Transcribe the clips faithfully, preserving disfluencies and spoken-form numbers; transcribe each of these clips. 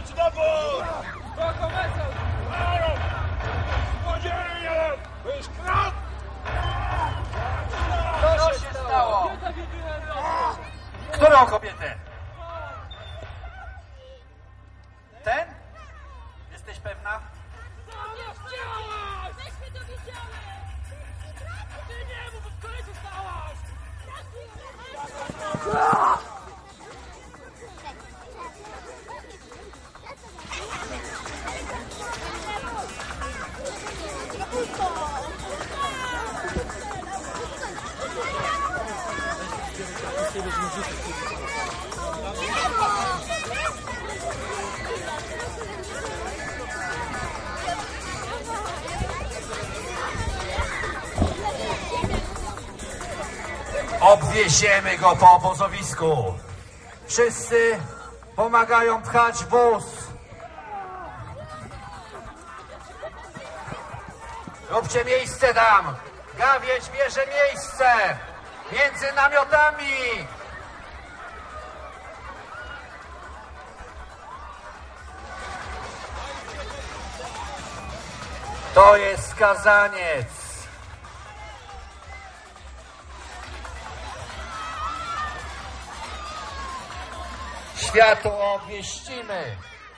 Dawać na bór! Złodzieje! To jest krab! Co się stało? Którą kobietę? Ten? Jesteś pewna? Myśmy to widziały! Ty nie mów, w której ty stałaś! Obwieziemy go po obozowisku. Wszyscy pomagają pchać wóz. Róbcie miejsce tam. Gawieć bierze miejsce między namiotami. To jest skazaniec. Światu obwieścimy.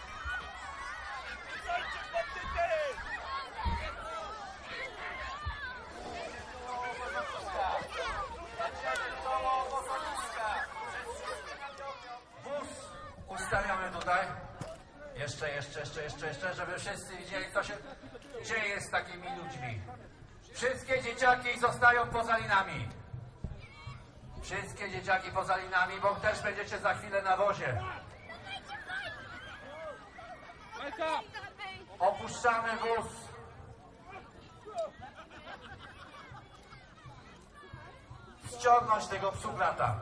Wóz ustawiamy tutaj. Jeszcze, jeszcze, jeszcze, jeszcze, jeszcze, żeby wszyscy widzieli, co się dzieje z takimi ludźmi. Wszystkie dzieciaki zostają poza linami. Wszystkie dzieciaki poza linami, bo też będziecie za chwilę na wozie. Opuszczamy wóz. Ściągnąć tego psuplata.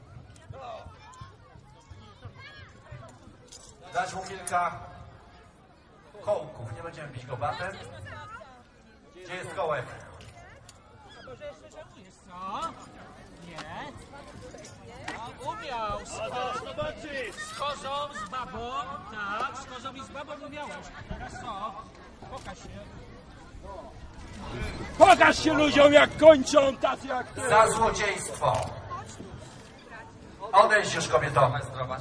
Dać mu kilka kołków. Nie będziemy bić go batem. Gdzie jest kołek? Może jeszcze żartujesz, co? Nie? A umiał! Z kozą, z babą, tak, z kozą i z babą umiałeś. Teraz co? Pokaż się. Pokaż się ludziom, jak kończą, tacy jak ty! Za złodziejstwo. Odejdź już, kobieto.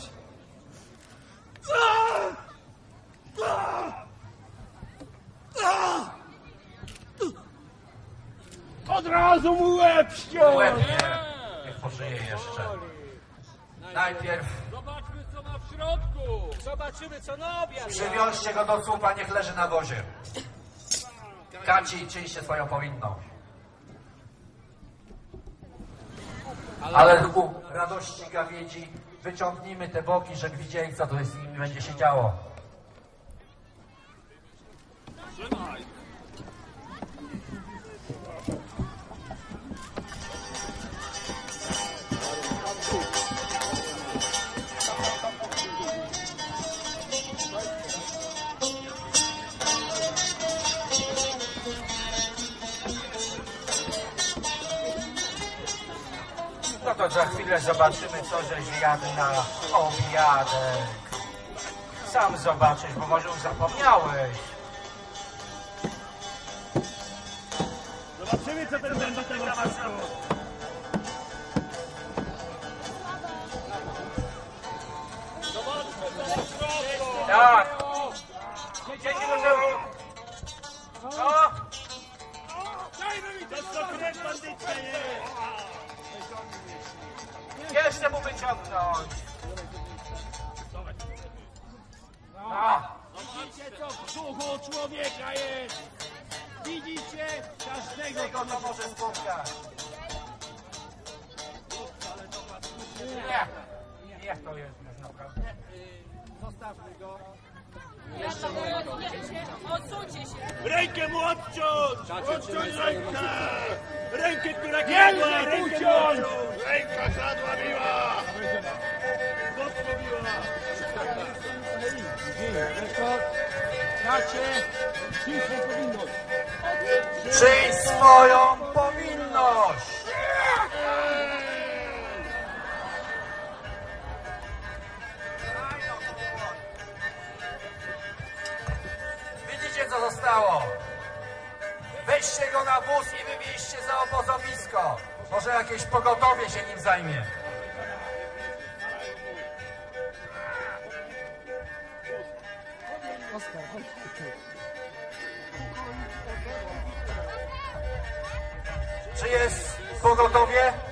Od razu mu łeb ściął! Łebnie. Niech pożyje jeszcze. Najpierw Zobaczmy, co ma w środku! Zobaczymy, co na obiad. przywiążcie go do słupa, niech leży na wozie. Kaci, czyńcie swoją powinność. Ale ku radości gawiedzi wyciągnijmy te boki, żeby widzieli, co tu z nimi będzie się działo. No to za chwilę zobaczymy, co żeś jadł na obiadek. Sam zobaczysz, bo może już zapomniałeś. Zobaczymy, co ten będę na masku! Zobaczmy, co ma w środku! Tak. Dzieci do tyłu. No. Dajmy mi to, co krew bandycka jest! Jeszcze mu wyciągnąć. No. Widzicie, co w brzuchu człowieka jest? Widzicie? Każdego Tego to może spotkać. Nie. Niech to jest już naprawdę. Zostawmy go. Odsuńcie się! Rękę mu odciąć! Odciąć rękę! Rękę, która kradła! Rękę uciąć! Ręka kradła miła! Mocno miła! Bracie, przyjdź swoją powinność! Czyń swoją powinność! stało. Weźcie go na wóz i wywieźcie za obozowisko. Może jakieś pogotowie się nim zajmie. Czy jest pogotowie?